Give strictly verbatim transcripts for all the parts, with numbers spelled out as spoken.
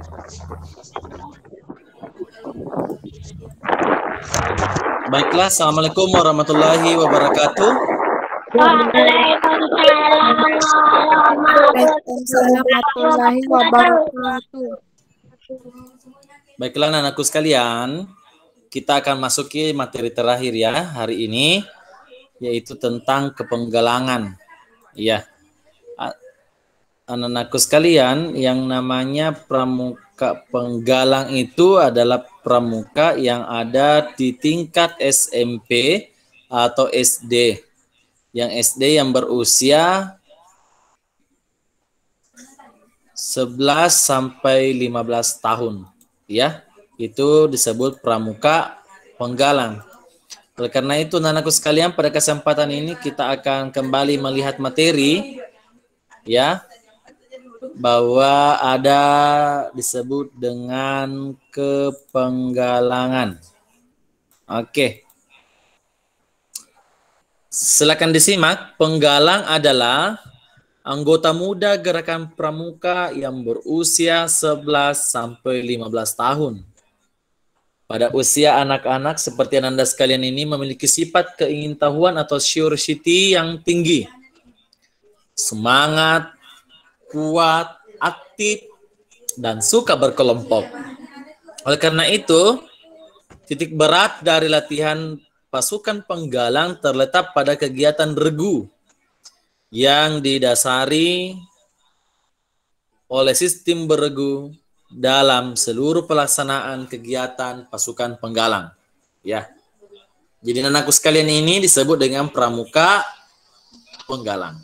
Baiklah, Assalamualaikum warahmatullahi wabarakatuh. Waalaikumsalam warahmatullahi wabarakatuh. Baiklah, anakku sekalian, kita akan masuki materi terakhir ya hari ini, yaitu tentang kepenggalangan. Iya, anak-anakku sekalian, yang namanya pramuka penggalang itu adalah pramuka yang ada di tingkat S M P atau S D. Yang S D yang berusia sebelas sampai lima belas tahun, ya. Itu disebut pramuka penggalang. Oleh karena itu, anak-anakku sekalian, pada kesempatan ini kita akan kembali melihat materi, ya, bahwa ada disebut dengan kepenggalangan. Oke. Silakan disimak. Penggalang adalah anggota muda gerakan pramuka yang berusia sebelas sampai lima belas tahun. Pada usia anak-anak seperti Anda sekalian ini memiliki sifat keingintahuan atau curiosity yang tinggi. Semangat, kuat, aktif, dan suka berkelompok. Oleh karena itu, titik berat dari latihan pasukan penggalang terletak pada kegiatan regu yang didasari oleh sistem beregu dalam seluruh pelaksanaan kegiatan pasukan penggalang. Ya, jadi anakku sekalian ini disebut dengan pramuka penggalang.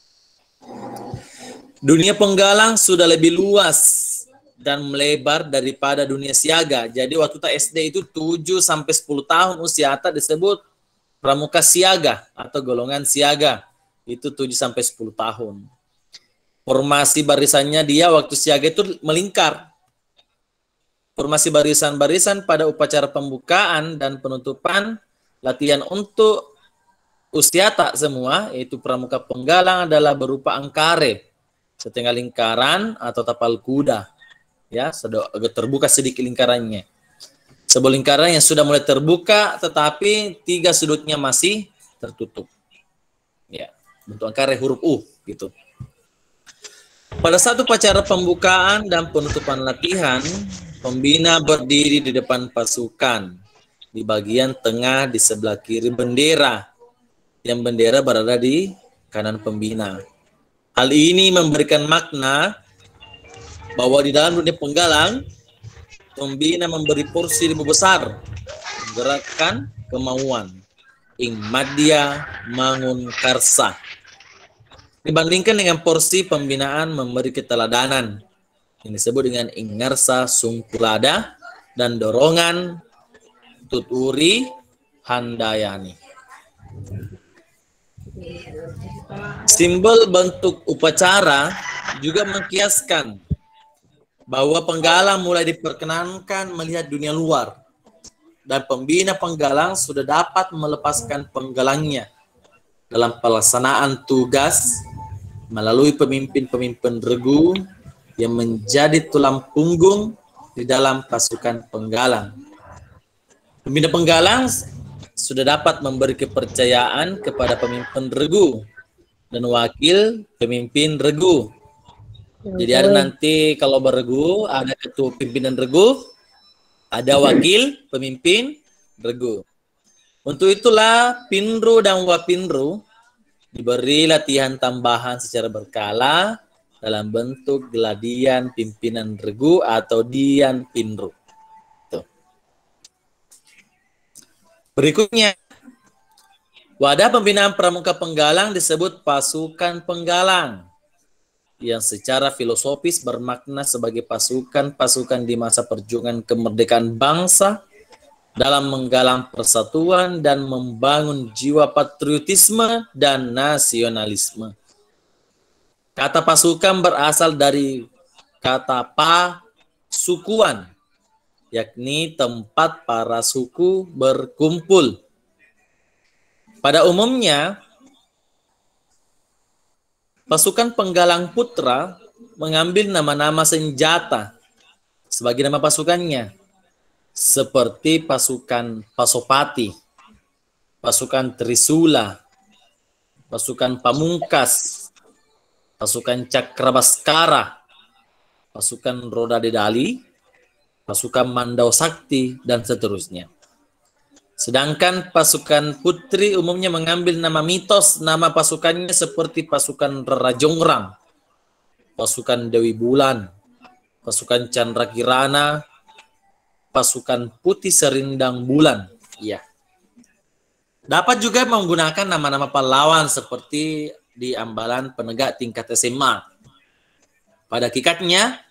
Dunia penggalang sudah lebih luas dan melebar daripada dunia siaga. Jadi waktu kita S D itu tujuh sampai sepuluh tahun usia atas disebut pramuka siaga atau golongan siaga. Itu tujuh sampai sepuluh tahun. Formasi barisannya dia waktu siaga itu melingkar. Formasi barisan-barisan pada upacara pembukaan dan penutupan latihan untuk usia tak semua, yaitu pramuka penggalang adalah berupa angkare, setengah lingkaran atau tapal kuda. Ya, sudah agak terbuka sedikit lingkarannya. Sebuah lingkaran yang sudah mulai terbuka, tetapi tiga sudutnya masih tertutup. Ya, bentuk angkare huruf U, gitu. Pada satu upacara pembukaan dan penutupan latihan, pembina berdiri di depan pasukan. Di bagian tengah di sebelah kiri bendera. Yang bendera berada di kanan pembina. Hal ini memberikan makna bahwa di dalam dunia penggalang, pembina memberi porsi lebih besar, gerakan kemauan, ing madya mangun karsa, dibandingkan dengan porsi pembinaan memberi keteladanan, yang disebut dengan ing ngarsa sungkulada dan dorongan tuturi handayani. Simbol bentuk upacara juga mengkiaskan bahwa penggalang mulai diperkenankan melihat dunia luar dan pembina penggalang sudah dapat melepaskan penggalangnya dalam pelaksanaan tugas melalui pemimpin-pemimpin regu yang menjadi tulang punggung di dalam pasukan penggalang. Pembina penggalang sudah dapat memberi kepercayaan kepada pemimpin regu dan wakil pemimpin regu. Jadi ada nanti kalau beregu, ada ketua pimpinan regu, ada wakil pemimpin regu. Untuk itulah pinru dan wapinru diberi latihan tambahan secara berkala dalam bentuk geladian pimpinan regu atau dian pinru. Tuh. Berikutnya, wadah pembinaan pramuka penggalang disebut pasukan penggalang, yang secara filosofis bermakna sebagai pasukan-pasukan di masa perjuangan kemerdekaan bangsa dalam menggalang persatuan dan membangun jiwa patriotisme dan nasionalisme. Kata pasukan berasal dari kata pasukuan, yakni tempat para suku berkumpul. Pada umumnya, pasukan penggalang putra mengambil nama-nama senjata sebagai nama pasukannya, seperti pasukan Pasopati, pasukan Trisula, pasukan Pamungkas, pasukan Cakrabaskara, pasukan Roda Dedali, pasukan Mandau Sakti, dan seterusnya. Sedangkan pasukan putri umumnya mengambil nama mitos nama pasukannya seperti pasukan Rajongrang, pasukan Dewi Bulan, pasukan Chandra Kirana, pasukan Putih Serindang Bulan. Iya. Dapat juga menggunakan nama-nama pahlawan seperti di Ambalan Penegak tingkat S M A. Pada hakikatnya,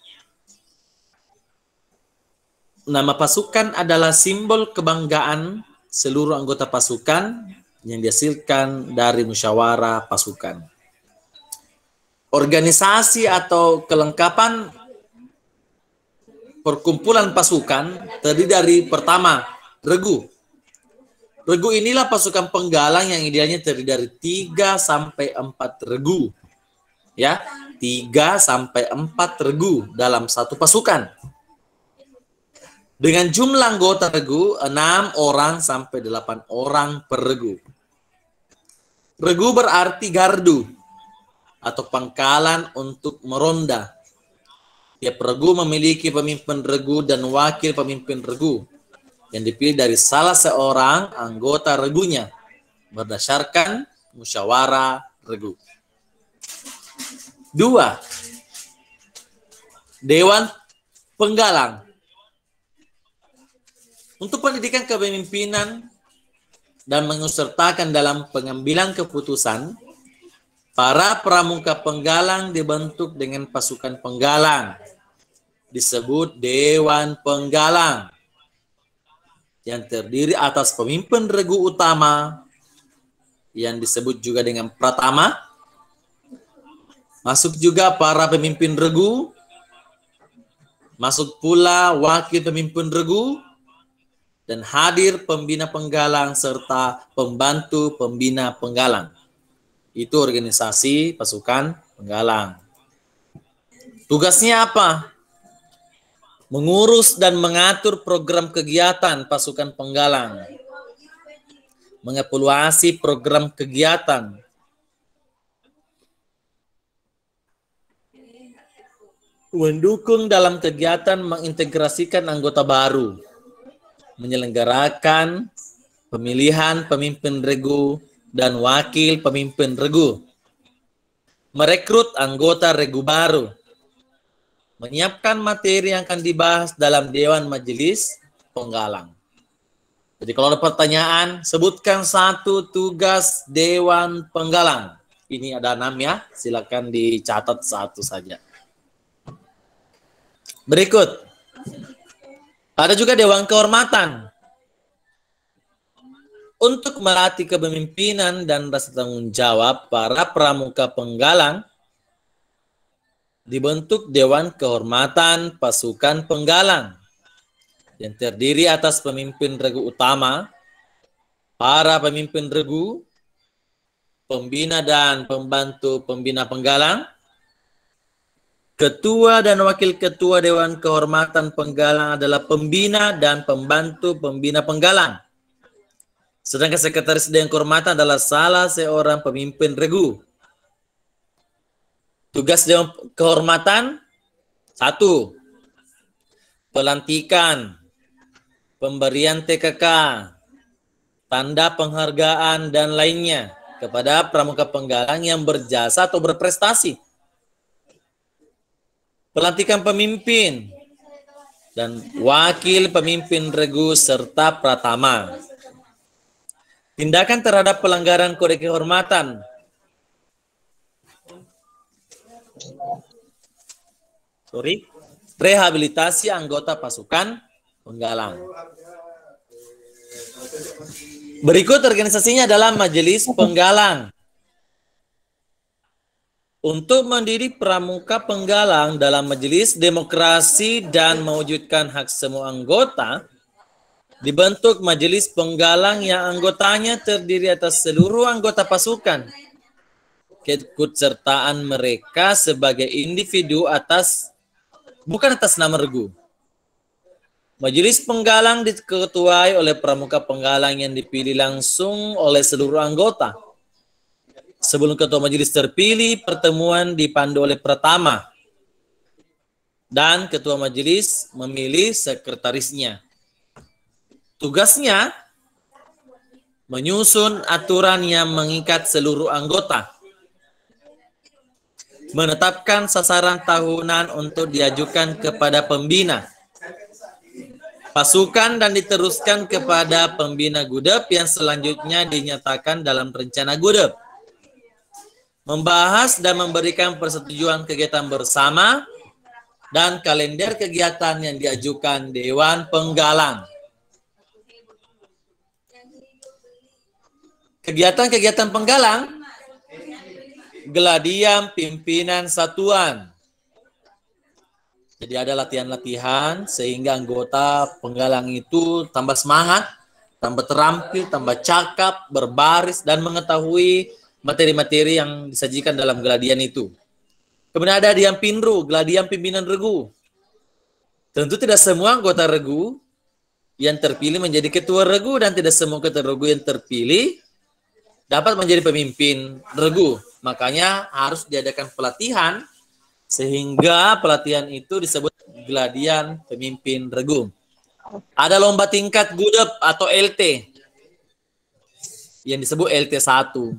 nama pasukan adalah simbol kebanggaan seluruh anggota pasukan yang dihasilkan dari musyawarah pasukan. Organisasi atau kelengkapan perkumpulan pasukan terdiri dari pertama, regu. Regu inilah pasukan penggalang yang idealnya terdiri dari tiga sampai empat regu. Ya, tiga sampai empat regu dalam satu pasukan. Dengan jumlah anggota regu enam orang sampai delapan orang per regu. Regu berarti gardu atau pangkalan untuk meronda. Tiap regu memiliki pemimpin regu dan wakil pemimpin regu yang dipilih dari salah seorang anggota regunya berdasarkan musyawarah regu. Dua, Dewan Penggalang. Untuk pendidikan kepemimpinan dan mengikutsertakan dalam pengambilan keputusan, para pramuka penggalang dibentuk dengan pasukan penggalang, disebut Dewan Penggalang, yang terdiri atas pemimpin regu utama, yang disebut juga dengan Pratama, masuk juga para pemimpin regu, masuk pula wakil pemimpin regu, dan hadir pembina penggalang serta pembantu pembina penggalang. Itu organisasi pasukan penggalang. Tugasnya apa? Mengurus dan mengatur program kegiatan pasukan penggalang. Mengevaluasi program kegiatan. Mendukung dalam kegiatan mengintegrasikan anggota baru. Menyelenggarakan pemilihan pemimpin regu dan wakil pemimpin regu, merekrut anggota regu baru, menyiapkan materi yang akan dibahas dalam Dewan Majelis Penggalang. Jadi kalau ada pertanyaan, sebutkan satu tugas Dewan Penggalang. Ini ada enam ya, silakan dicatat satu saja. Berikut. Ada juga Dewan Kehormatan. Untuk melatih kepemimpinan dan rasa tanggung jawab para pramuka penggalang, dibentuk Dewan Kehormatan Pasukan Penggalang yang terdiri atas pemimpin regu utama, para pemimpin regu, pembina dan pembantu pembina penggalang, ketua dan wakil ketua Dewan Kehormatan Penggalang adalah pembina dan pembantu pembina penggalang. Sedangkan sekretaris Dewan Kehormatan adalah salah seorang pemimpin regu. Tugas Dewan Kehormatan, satu, pelantikan, pemberian T K K, tanda penghargaan dan lainnya kepada pramuka penggalang yang berjasa atau berprestasi. Pelantikan pemimpin dan wakil pemimpin regu serta pratama. Tindakan terhadap pelanggaran kode kehormatan. Sorry. Rehabilitasi anggota pasukan penggalang. Berikut organisasinya adalah Majelis Penggalang. Untuk mendidik pramuka penggalang dalam majelis demokrasi dan mewujudkan hak semua anggota, dibentuk majelis penggalang yang anggotanya terdiri atas seluruh anggota pasukan. Keikutsertaan mereka sebagai individu atas, bukan atas nama regu, Majelis penggalang diketuai oleh pramuka penggalang yang dipilih langsung oleh seluruh anggota. Sebelum ketua majelis terpilih, pertemuan dipandu oleh pertama. Dan ketua majelis memilih sekretarisnya. Tugasnya menyusun aturan yang mengikat seluruh anggota. Menetapkan sasaran tahunan untuk diajukan kepada pembina. Pasukan dan diteruskan kepada pembina Gudep yang selanjutnya dinyatakan dalam rencana Gudep. Membahas dan memberikan persetujuan kegiatan bersama dan kalender kegiatan yang diajukan Dewan Penggalang. Kegiatan-kegiatan penggalang, geladian pimpinan satuan. Jadi ada latihan-latihan sehingga anggota penggalang itu tambah semangat, tambah terampil, tambah cakap, berbaris, dan mengetahui materi-materi yang disajikan dalam geladian itu. Kemudian ada diam pinru, geladian pimpinan regu. Tentu tidak semua anggota regu yang terpilih menjadi ketua regu dan tidak semua ketua regu yang terpilih dapat menjadi pemimpin regu. Makanya harus diadakan pelatihan sehingga pelatihan itu disebut geladian pemimpin regu. Ada lomba tingkat Gudep atau L T yang disebut L T satu.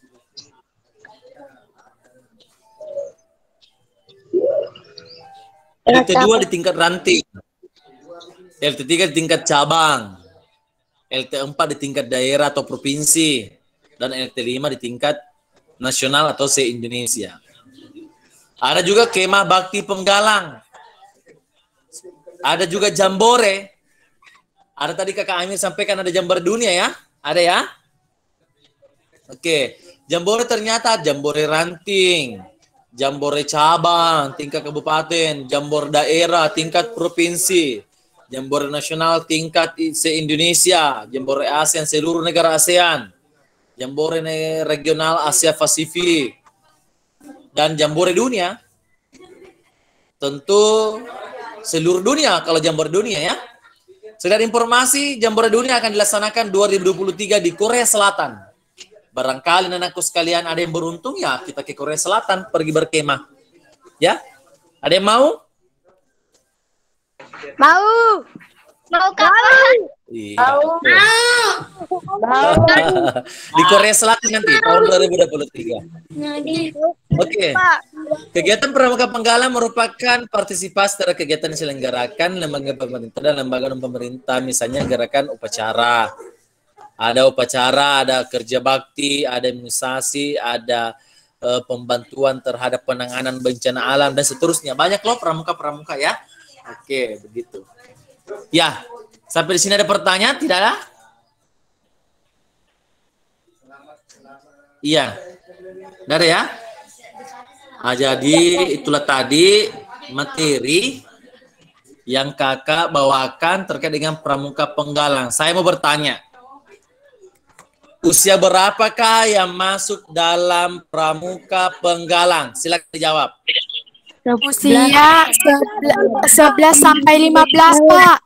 L T dua di tingkat ranting. L T tiga di tingkat cabang. L T empat di tingkat daerah atau provinsi. Dan L T lima di tingkat nasional atau se-Indonesia. Ada juga kemah bakti penggalang. Ada juga jambore. Ada tadi kakak Amir sampaikan ada jambore dunia ya? Ada ya? Oke. Jambore ternyata jambore ranting. Jambore cabang tingkat kabupaten. Jambore daerah tingkat provinsi. Jambore nasional tingkat se-Indonesia. Jambore ASEAN seluruh negara ASEAN. Jambore regional Asia Pasifik. Dan jambore dunia, tentu seluruh dunia kalau jambore dunia ya. Sekedar informasi, jambore dunia akan dilaksanakan dua ribu dua puluh tiga di Korea Selatan. Barangkali anakku sekalian ada yang beruntung ya kita ke Korea Selatan pergi berkemah. Ya, ada yang mau? Mau. Mau kapan? Iya. Mau. Di Korea Selatan nanti tahun dua ribu dua puluh tiga. Oke. Kegiatan pramuka penggalang merupakan partisipasi terhadap kegiatan yang diselenggarakan lembaga pemerintah dan lembaga non pemerintah, misalnya gerakan upacara. Ada upacara, ada kerja bakti, ada imunisasi, ada uh, pembantuan terhadap penanganan bencana alam dan seterusnya. Banyak loh pramuka-pramuka ya. Oke, begitu. Ya, sampai di sini ada pertanyaan tidak ada? Iya. Tidak ada ya? Nah, jadi itulah tadi materi yang kakak bawakan terkait dengan pramuka penggalang. Saya mau bertanya, usia berapakah yang masuk dalam pramuka penggalang? Silakan dijawab. Usia sebelas sampai lima belas, Pak.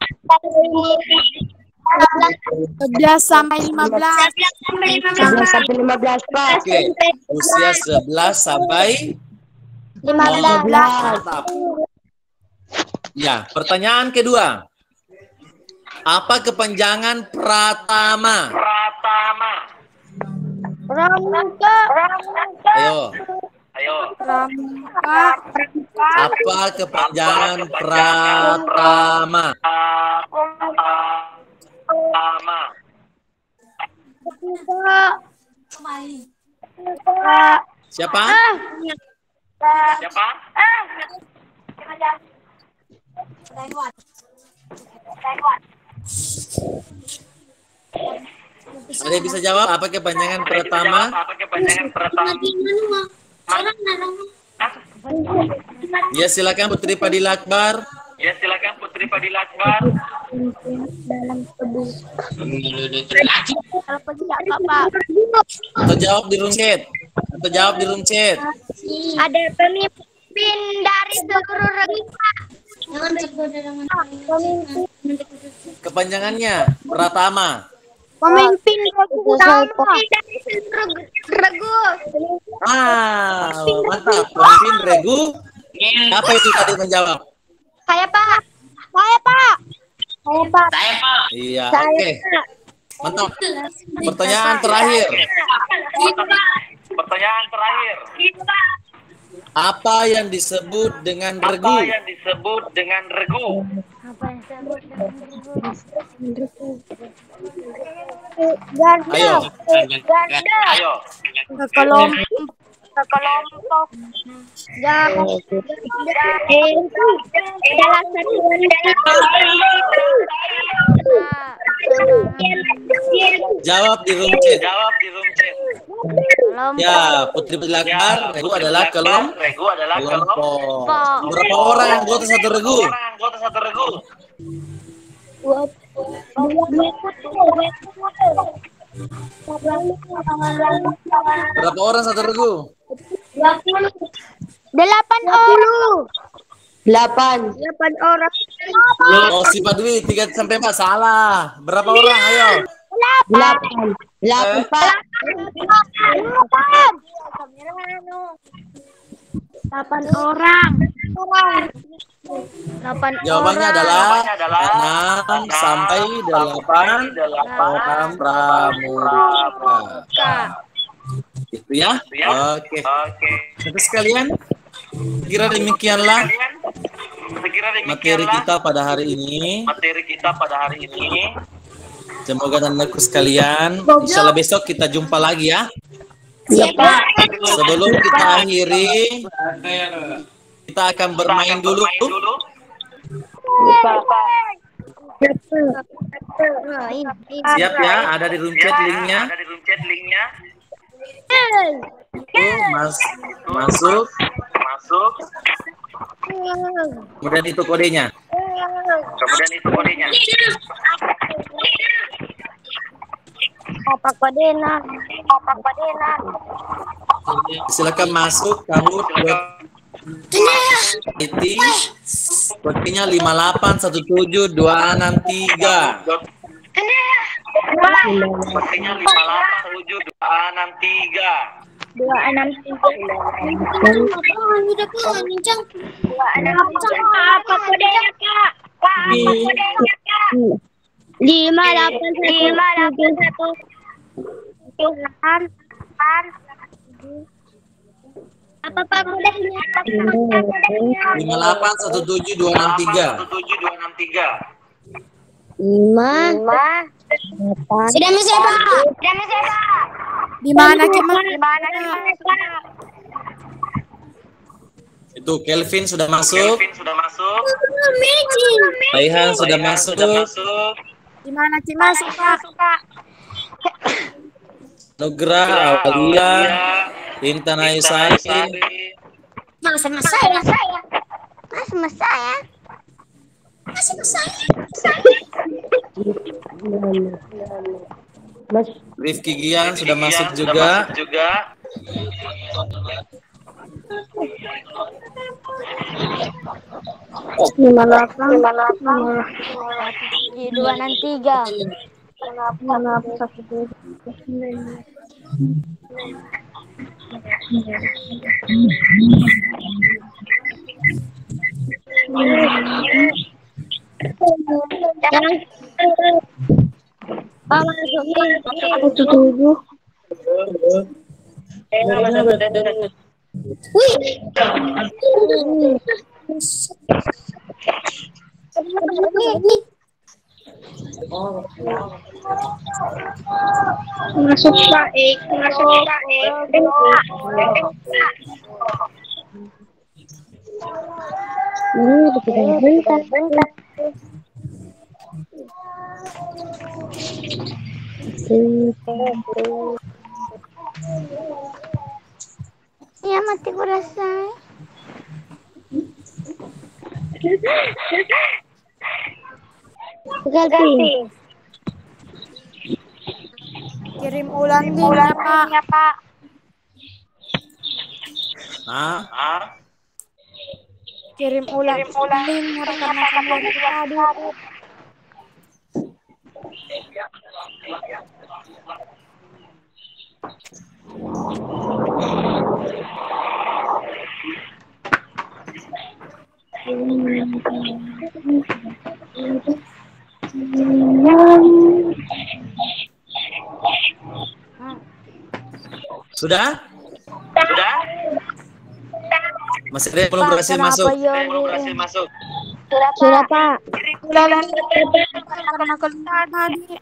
sebelas sampai lima belas. sebelas sampai lima belas, Pak. Oke. Usia sebelas sampai lima belas. Ya, pertanyaan kedua. Apa kepanjangan Pratama? Pratama. Pramuka. Ayo. Ayo. Pramuka. Apa kepanjangan Pratama? Pratama. Siapa? Siapa? Ada yang bisa jawab apa kepanjangan Pratama? Apa kepanjangan Pratama? Ya, silakan Putri Padilla Akbar. Ya, silakan Putri Padilla Akbar. Dalam tubuh. Atau jawab di room chat. Atau jawab di room chat. Ada pemimpin dari seluruh regu. Pemimpin Kepanjangannya Pratama. Pemimpin utama. Regu. Ah, mantap. Pemimpin Regu. Apa itu tadi menjawab? Saya Pak. Saya Pak. Saya Pak. Iya, Saya oke. Pak. Mantap. Pertanyaan terakhir. Pertanyaan terakhir. Apa yang disebut dengan regu? Apa yang disebut dengan regu? Apa yang disebut dengan regu? Ganda. Ayo. Ganda. Ayo. Kelompok. Kelompok. Ganda. Adalah satuan Jawab di room chat. Jawab di room chat. Ya, Putri Akbar, regu adalah kelompok. Regu adalah kelompok. Berapa orang anggota satu regu? Anggota satu regu. Berapa orang satu regu? Delapan orang. Delapan. Delapan orang. Oh, si Padwi tiga sampai empat salah. Berapa orang? Ayo. Delapan. Delapan, Pak. Delapan. Delapan orang. Delapan Jawabannya orang. adalah enam sampai delapan orang pramuka. Itu ya? Oke. Oke. Terus sekalian, kira demikianlah materi kita pada hari ini. Materi kita pada hari ini. Semoga dan anakku sekalian, insya Allah besok kita jumpa lagi ya. Iya, Pak. Sebelum kita akhiri, kita akan bermain dulu. Siap ya? Ada di room chat linknya. Ada di room chat linknya. Tuh, mas, masuk, masuk. Kemudian itu kodenya. Kemudian itu kodenya. Apa kodenya? Apa kodenya? Silakan masuk. Kamu buat I T. Kodenya lima delapan satu tujuh dua enam tiga. Kodenya lima delapan tujuh dua enam tiga. Dua enam tiga. Dua enam tiga. Apa kodenya, Kak? Pak, apa kodenya, Kak? Lima delapan lima delapan satu delapan delapan. Apa Pak kodenya? Lima delapan satu tujuh dua enam tiga. Tujuh dua enam tiga. Lima. Lima. Sudah masuk Pak. Sudah masuk Pak. Di mana Kimas? Di mana Kimas, Pak? Itu Kelvin sudah masuk. Kelvin sudah masuk. Taihan sudah masuk. Di mana Kimas, Pak? Nugra, Aulia, Intan Aisyah. Mas sama saya. Mas sama saya. Mas sama saya. Mas Rifki Gian sudah masuk juga. Lima delapan, lima delapan, dua enam tiga. Lima delapan satu tujuh. Satu tujuh. Wih. Masuk baik, masuk baik. Ini bentar-bentar. Ya mati kurasa. Ganti. Kirim ulang linknya, Pak. Nah, Kirim ulang linknya rekan-rekan tadi. Sudah? Sudah? Masih ada yang belum berhasil masuk? Belum berhasil masuk. Sudah, Pak. Karena keluar tadi.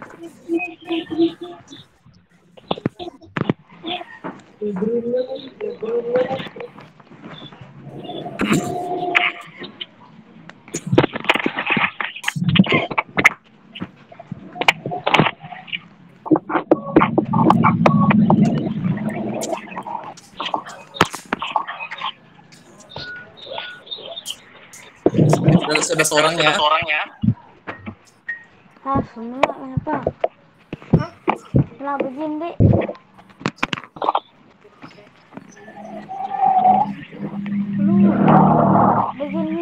Sudah sebelas orang ya? Ah, semua kenapa? Lah begini. Lu begini.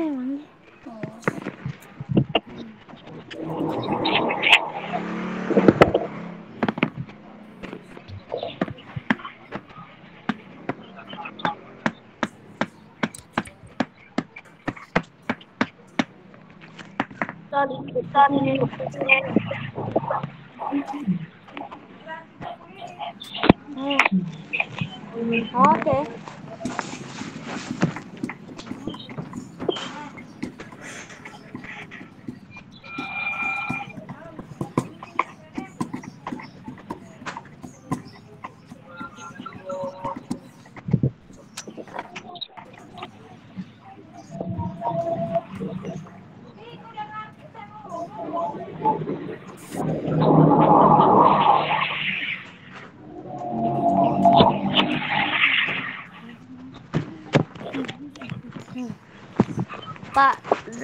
Oke. Pak,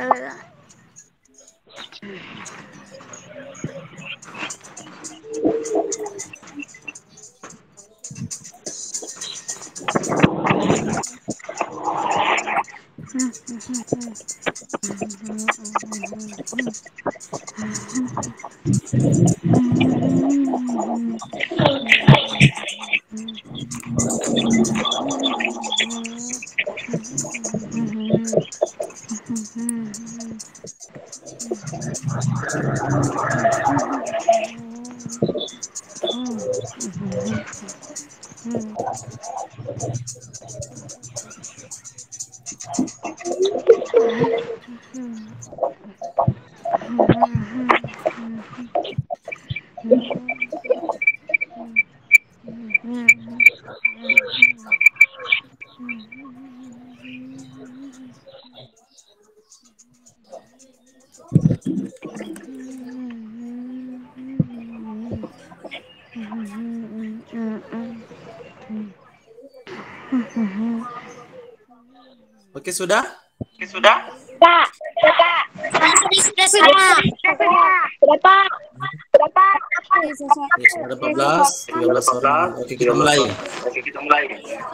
Oke, sudah? Oke, sudah? Pak, Pak. Sudah, sudah. Sudah, Pak. Sudah, Pak. Oke, sudah empat belas, tiga belas orang. Oke, kita mulai. Oke, kita mulai.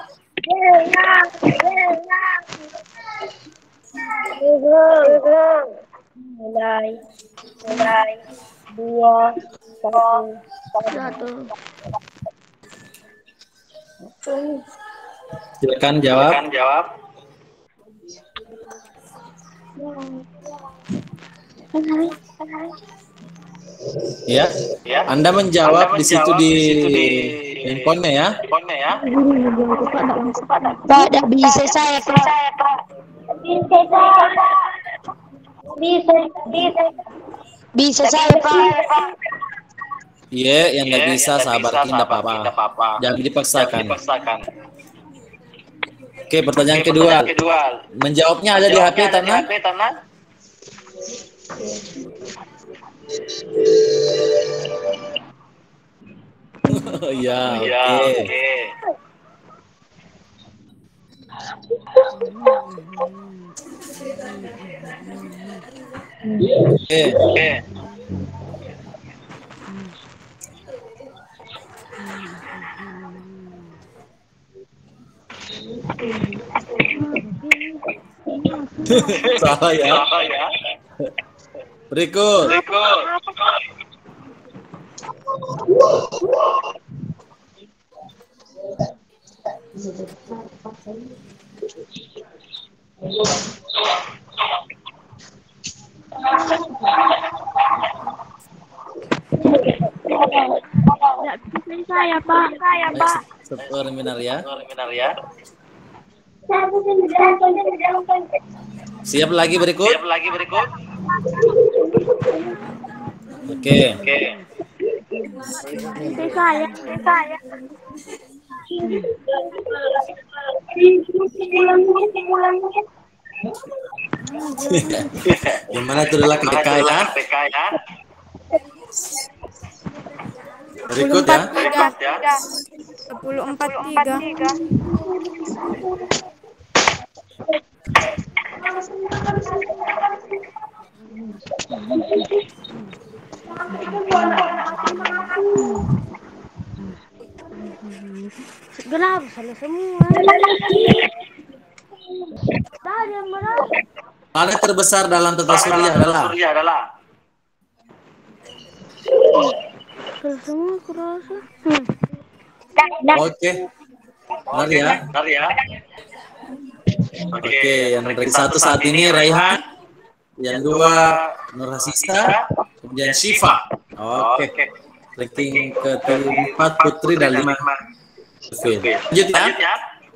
Mulai. Mulai. Dua. Satu. Silakan jawab. Silakan jawab. Ya. Ya. Anda menjawab, Anda di situ menjawab di, di situ di handphonenya ya. handphonenya ya. Pak, tidak bisa saya, Pak. Bisa saya, Pak. Bisa, bisa. Bisa saya, Pak. Iya, yang nggak Ya, bisa yang nggak sabar, bisa, tidak sabar, apa-apa. tidak apa-apa. Jangan dipaksakan. Jangan dipaksakan. Oke, pertanyaan Oke, kedua. pertanyaan kedua. Menjawabnya ada di H P, Jawabnya ada di Tanah? H P, Tanah? Iya, Ya, oke. oke. Oke. Oke. Salah ya. Salah ya. Berikut. Berikut. Saya, Pak. Saya, Baik, seminar ya. Seminar ya. Siap lagi berikut? Siap lagi berikut. Oke. Oke. Saya. Saya. Gimana tuh adalah K P K ya? P K ya. Berikut ya. Berikut ya. sepuluh empat tiga. Gelap salah semua. Dari yang mana? Planet terbesar dalam tata surya adalah Surya adalah Salah semua aku rasa. Oke. Benar ya. Benar ya. Oke, yang ranking satu saat ini Raihan, yang dua Nur Hasisa, kemudian Syifa. Oke. Ranking keempat Putri dan lima Vin. Lanjut ya.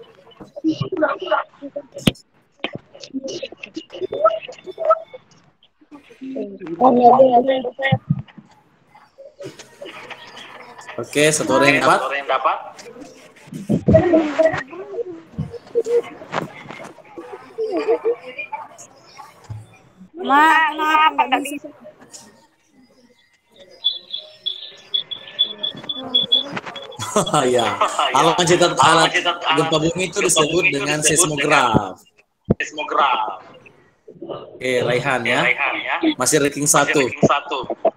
Oke, satu orang yang dapat. Satu orang yang dapat. Ma, kenapa nggak bisa? Ya, alat pencetak alat gempa bumi itu disebut dengan seismograf. Seismograf. Oke, Raihan ya. Raihan ya. Masih ranking satu. Ranking satu.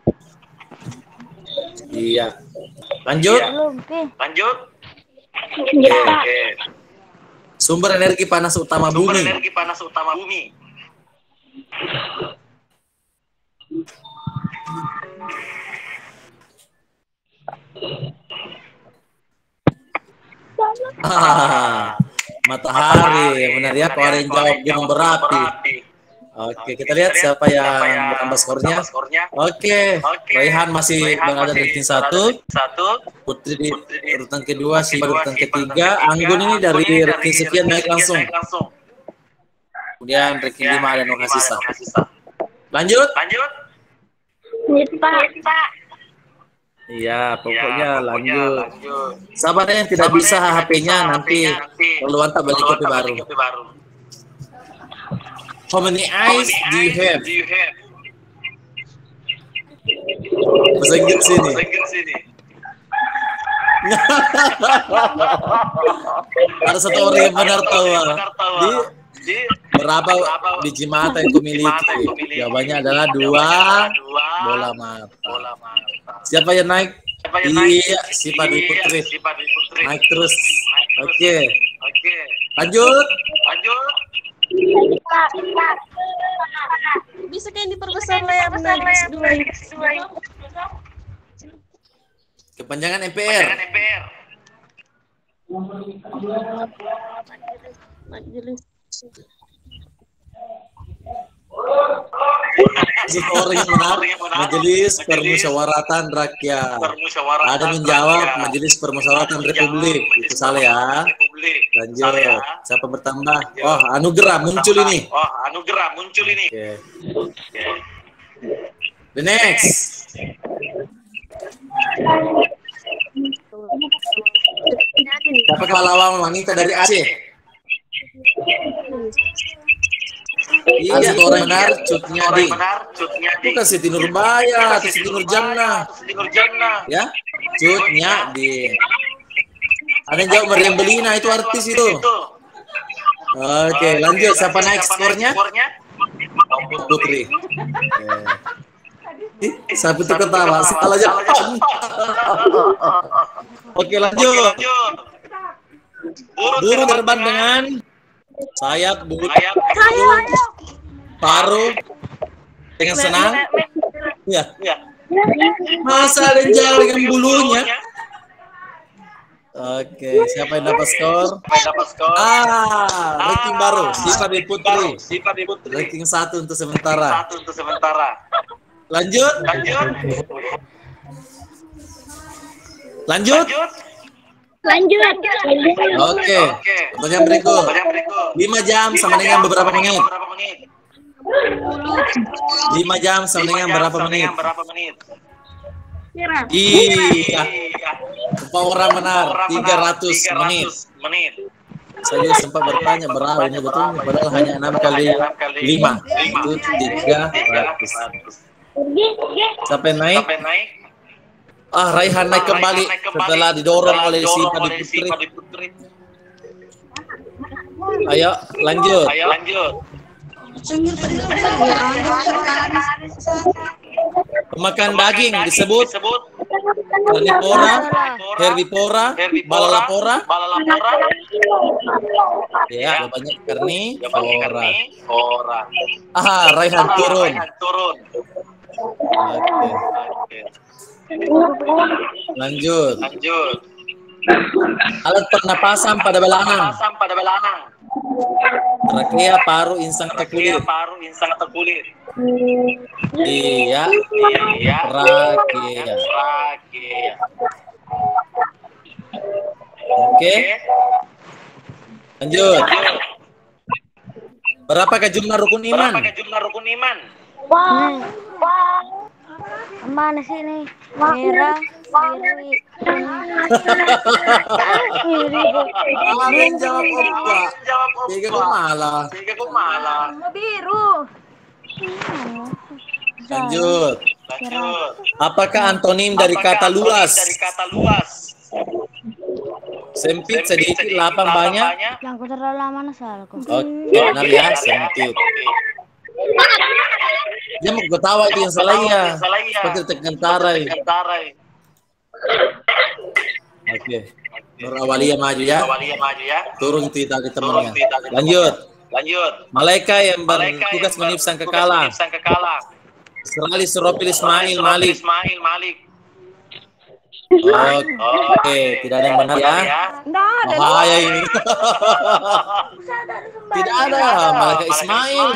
Iya. Lanjut. Belum, Pi. Lanjut. Oke. Oke. Sumber energi panas utama Sumber bumi. energi panas utama bumi. Ah, matahari, benar ya. Kalau ada yang jawab gunung berapi. Oke, kita lihat siapa yang bertambah skornya. Oke, Raihan masih berada di ranking satu. Putri di urutan kedua, Syifa di urutan ketiga. Anggun ini dari ranking sekian naik langsung. Kemudian ranking lima ada Nur Hasisa. Lanjut. Lanjut. Pak. Iya, pokoknya lanjut. Sahabat yang tidak bisa H P-nya nanti perlu tak balik H P baru. How many eyes do you have? Bahasa Inggris ini. Ada satu orang yang benar tahu. Di berapa biji mata yang kumiliki? Jawabannya adalah dua bola mata. Siapa yang naik? Iya, si Padi Putri. Naik terus. Oke. Lanjut. Lanjut. Bisa kayak diperbesar layarnya dua. Kepanjangan M P R. Majelis. Orang yang benar, Majelis Permusyawaratan Rakyat. Ada menjawab Majelis Permusyawaratan Republik. Itu salah ya. Lanjut. Siapa bertambah? Oh, anugerah muncul ini. Oh, anugerah muncul ini. Oke. The next. Siapa pahlawan wanita dari Aceh? Iya, satu orang benar, Cutnya di. Bukan Siti Nurbaya, atau Siti Nurjana. Ya, Cutnya di. Ada yang jawab Maryam Belina, itu artis itu. Oke, lanjut. Siapa naik skornya? Putri. Ih, siapa itu ketawa? Salah jawab. Oke, lanjut. Burung terbang dengan sayap, bulu, paruh dengan senang. Ya, Masa ada yang jalan dengan bulunya? Oke, siapa yang dapat skor? Ah, ranking baru. Siva Dwi Putri. Ranking satu untuk sementara. Lanjut. Lanjut. Lanjut. Lanjut. Oke. Pertanyaan berikut. lima jam sama dengan beberapa menit? lima jam sama dengan berapa menit? Iya. Empat orang benar. tiga ratus menit. Saya sempat bertanya berapa ini betulnya, padahal hanya enam kali lima. Itu tiga ratus. Sampai naik. Ah, Raihan naik kembali setelah didorong oleh Siva Dwi Putri. Ayo, lanjut. Ayo, lanjut. Pemakan daging disebut karnivora, herbivora, balalapora. Ya, banyak karnivora. Ah, Raihan turun. Oke. Lanjut. Lanjut. Alat pernapasan pada belanang. Trakea, paru, insang atau kulit. Iya, iya, trakea. Oke. Lanjut. Berapakah jumlah rukun iman? Wah, wah. Mana sih ini? Merah, kiri, Kalian jawab apa? Tiga kok malah. biru. Lanjut. Apakah antonim dari kata luas? Sempit, sedikit, lapang, banyak. Yang ku terlalu lama salah kok. Oke, benar ya, sempit. Dia mau ketawa itu yang salah ya. Seperti tekan tarai. Oke. Nur Awalia maju ya. Turun tidak ke temannya. Lanjut. Malaikat yang bertugas meniup sangkakala. Serali Suropil Ismail Malik. Oke, tidak ada yang benar ya. Bahaya ini. Tidak ada Malaikat Ismail.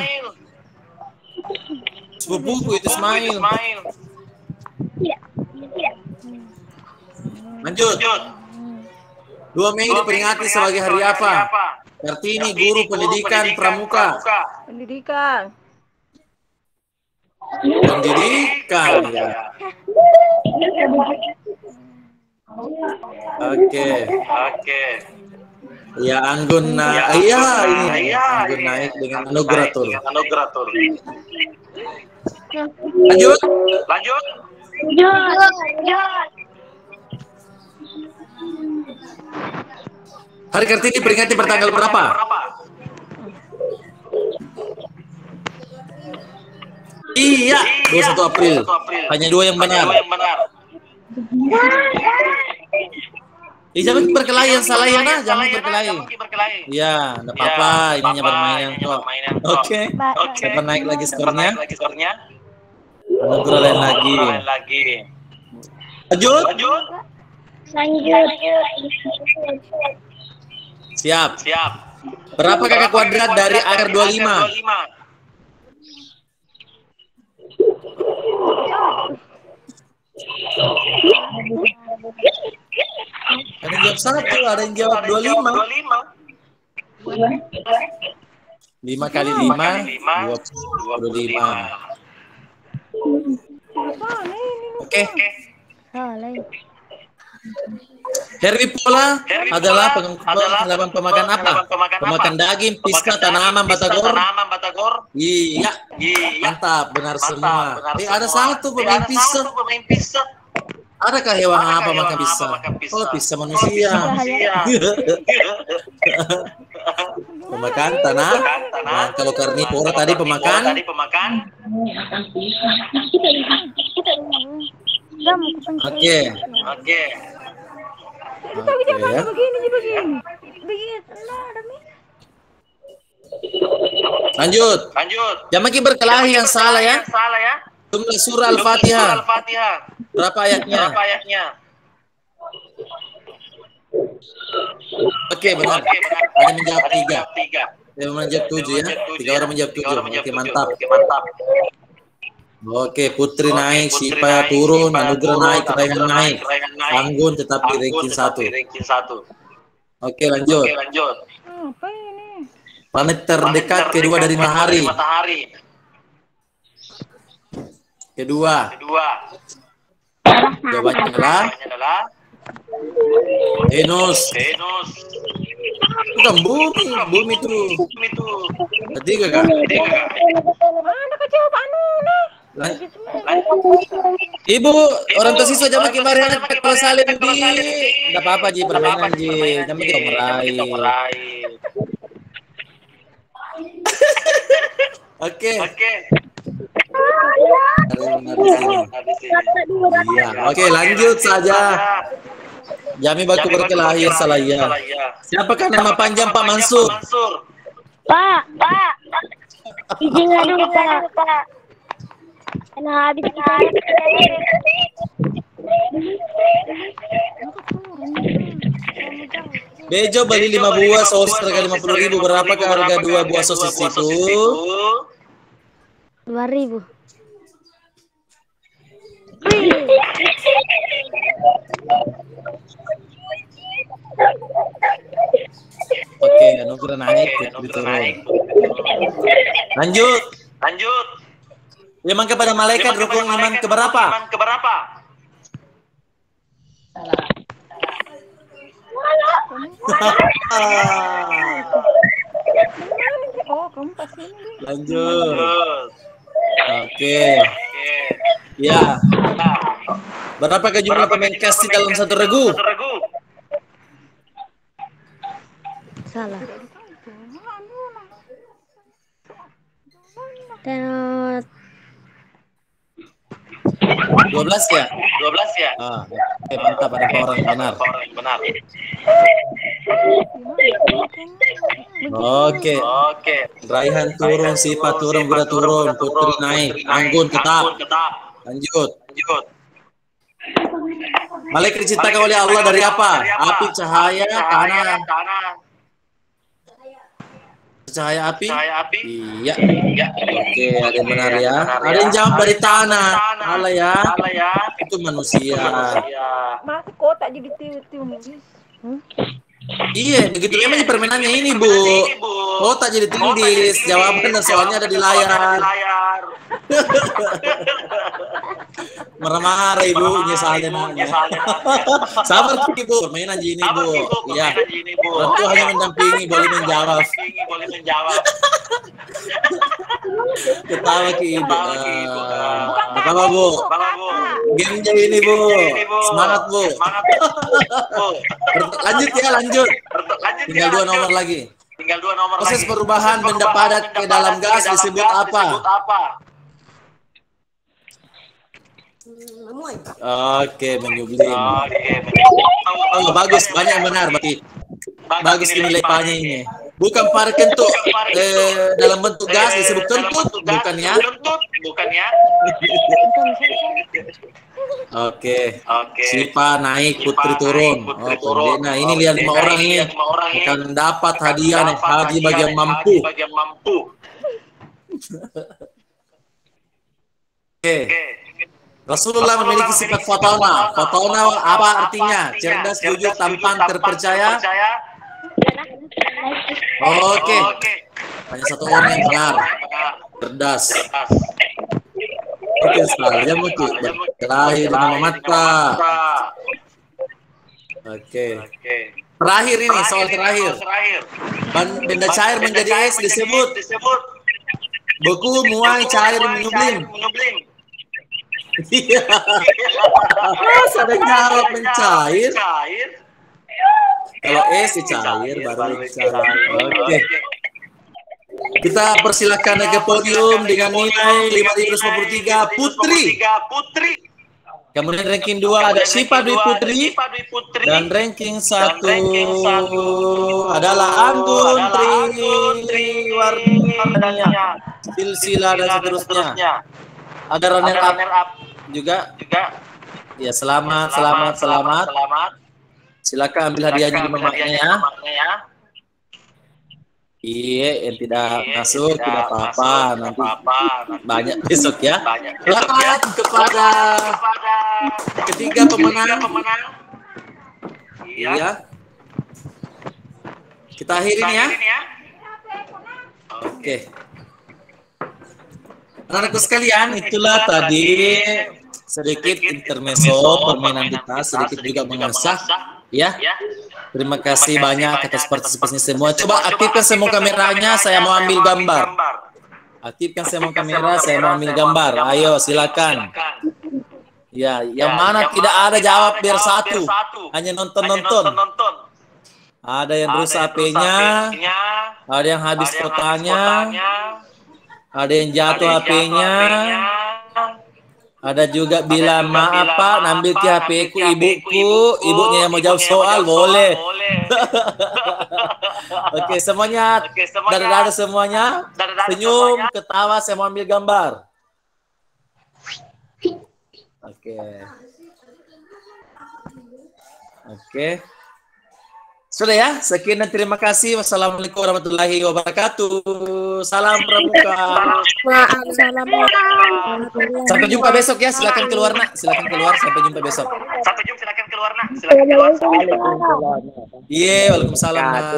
Sepupuku itu Ismail. Lanjut. dua Mei diperingati sebagai hari apa? Kartini, guru pendidikan pramuka. Pendidikan. Pendidikan ya. Oke. Oke. Ya, Anggun naik. Iya, ini Anggun naik dengan anugratur. Lanjut. Lanjut. Hari Kartini diperingati bertanggal berapa? Iya, dua puluh satu April. Hanya dua yang benar. Eh, jangan berkelahi yang salah ya, nah. Jangan berkelahi. Iya, enggak apa-apa. Ininya permainan kok. Oke. Siapa naik lagi skornya? Anugerah lain lagi. Lanjut. Lanjut. Siap. Siap. Berapa kakak kuadrat dari akar dua puluh lima? Ada yang jawab satu, ada yang jawab dua puluh lima. lima kali lima, dua puluh lima. Oke. Herbivora adalah hewan pemakan apa? Pemakan daging, pista, tanaman, batagor. Iya, mantap, benar semua. Eh, ada satu pemain pista. Adakah hewan apa makan pista? Oh, pista manusia. Pemakan tanah. Nah, kalau karnivora tadi pemakan. Oke. Oke. Oke ya. Lanjut. Lanjut. Jangan lagi berkelahi yang salah ya. Jumlah surah Al-Fatihah. Al-Fatihah. Berapa ayatnya? Berapa ayatnya? Oke, benar. Oke, benar. Ada menjawab Ada yang tiga. menjawab tiga. Ada menjawab tujuh ya. Tiga orang menjawab Tiga tujuh. orang menjawab Oke, tujuh. mantap. Oke, mantap. Oke, Putri Oke, naik, Putri Syifa naik, turun, Syifa Anugerah turun, naik, Raihan Anugerah naik, naik, Raihan naik. Anggun tetap di Anggun ranking tetap satu. di ranking satu. Oke, lanjut. Oke, lanjut. Apa ini? Planet terdekat Planet kedua dari terdekat matahari. matahari. Kedua, Kedua. jawabannya adalah Jawabannya adalah Venus. Venus. Bukan bumi, bumi itu. Bumi itu. Ketiga kak. Ketiga. Mana kejawab anu nah? Lan- Ibu, orang tua siswa jamaah kemarin kalau salim di, nggak apa-apa ji permainan ji, jamaah kita meraih. Kita meraih. Oke. Oke. Ada yang benar di sini. Habis ini. Iya. Oke, lanjut saja. Jami baku Jami berkelahir Baku salah berkelahir, ya. salah ya. Siapakah nama panjang Pak Mansur? Mansur. Pak, Pak. Izin dulu, Pak. Nah, habis kita Bejo beli lima buah sosis harga lima puluh ribu. Berapakah harga dua buah sosis itu? Dua ribu. Oke, Anugerah naik, Oke, Putri Anugerah turun. naik. Lanjut. Lanjut. Iman kepada malaikat rukun iman keberapa? Iman keberapa? Oh, kamu pas ini. Lanjut. Lanjut. Oke. Oke. Ya. Nah, Berapakah jumlah pemain casting dalam satu regu? satu regu. Salah. Tenot. dua belas ya? dua belas ya? Ah, oke, mantap ada orang yang benar. Orang yang benar. Oke. Oke. Raihan turun, Syifa turun, Bunda turun, Putri naik, Anggun tetap. Anggun tetap. Lanjut. Lanjut. Malaikat diciptakan oleh Allah dari apa? Api, cahaya, tanah. tanah. Cahaya api? Cahaya api. Iya. Iya. Oke, ada yang benar ya. Benar Ada yang jawab dari tanah. Salah ya. Salah ya. Itu manusia. Iya. Masih kotak jadi tiup-tiup. Iya, begitu memang permainannya ini, Bu. Oh, tak jadi tulis. Jawaban dan soalnya ada di layar. layar. Marah-marah Ibu, nyesalnya nanya. Sabar Ibu, permainan ini, Bu. Iya. Orang tua hanya mendampingi, boleh menjawab. Boleh menjawab. Ketawa ke Ibu. Apa apa Bu? Bapak Bu. Game jadi ini Bu. Semangat Bu. Semangat Bu. Lanjut ya, lanjut. Lanjut Tinggal ya, dua lanjut. nomor lagi. Tinggal dua nomor Proses lagi. perubahan benda padat ke dalam gas disebut apa? Disebut apa? Oke, menyublim. Oke. Oh, bagus, banyak yang benar berarti. Bagus nilai pannya ini. Bukan pada kentut eh, dalam bentuk gas disebut kentut, bukan ya? Kentut, bukan ya? Oke. Oke. Syifa naik, Putri turun. Putri Oh, turun. nah ini lihat lima Nah, orang ini ini lihat lima orang ini. akan dapat hadiah naik haji bagi yang mampu. Bagi yang mampu. Oke. Rasulullah memiliki sifat fotona. Fotona apa artinya? Cerdas, jujur, tampan, terpercaya. Oke. Oke. Hanya satu orang yang benar. Cerdas. Oke, selanjutnya mungkin terakhir nama mata. Oke. Oke. Terakhir ini soal terakhir. Terakhir. Ban- Benda cair menjadi es disebut disebut beku, muai, cair, menyublim. menyublim. Iya. Mas ada jawab mencair. Cair. Kalau es sih cair, baru cair. Oke. Kita persilakan ke podium dengan nilai lima ratus lima puluh tiga Putri. Putri. Kemudian ranking dua ada Syifa Dwi Putri. Syifa Dwi Putri. Dan ranking satu ranking satu adalah Anggun adalah Anggun Triwarnanya, Silsila dan seterusnya. Ada runner Ada up runner up juga. juga. Ya, selamat, selamat, selamat. Selamat. Silakan ambil hadiahnya di Silakan mamanya hadiahnya ya. mamanya ya. Iya, yang tidak Iya, masuk tidak tidak apa-apa. masuk, tidak Nanti apa-apa. Nanti banyak besok ya. banyak besok ya. Selamat kepada Kepada ketiga pemenang. ketiga pemenang. Iya. Iya. Kita akhirin ya. Akhirin ya. Oke. Anak-anakku sekalian, itulah tadi sedikit intermezzo permainan kita, sedikit juga mengasah ya. Ya. Terima kasih banyak atas partisipasinya semua. Coba aktifkan semua kameranya, saya mau ambil gambar. Aktifkan semua kamera, saya mau ambil gambar. Ayo, silakan. Ya, yang mana tidak ada jawab biar satu. Hanya nonton-nonton. Ada yang rusak H P-nya, ada yang habis kotanya, ada yang jatuh H P-nya, ada juga bilang maaf Pak, ambil ke H P-ku ibuku, ibunya yang mau jawab soal boleh. Oke, semuanya, dada-dada semuanya, senyum, ketawa, saya mau ambil gambar. Oke. Oke. Sudah ya, sekian dan terima kasih. Wassalamualaikum warahmatullahi wabarakatuh. Salam pramuka. Sampai jumpa besok ya. Silakan keluar nak. Silakan keluar. Sampai jumpa besok. Sampai jumpa, silakan keluar nak. Silakan keluar. Sampai jumpa. Iya, waalaikumsalam nak.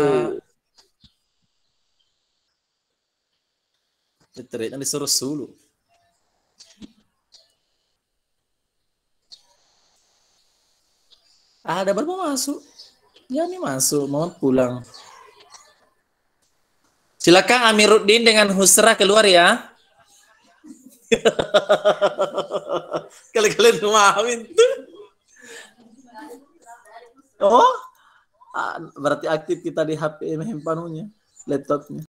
Ternyata disuruh sulu. Ada baru masuk. Ya, ini masuk, mau pulang. Silakan Amiruddin dengan Husra keluar ya. Kalau kalian memahamin tuh. Oh, berarti aktif kita di H P handphonenya, laptopnya.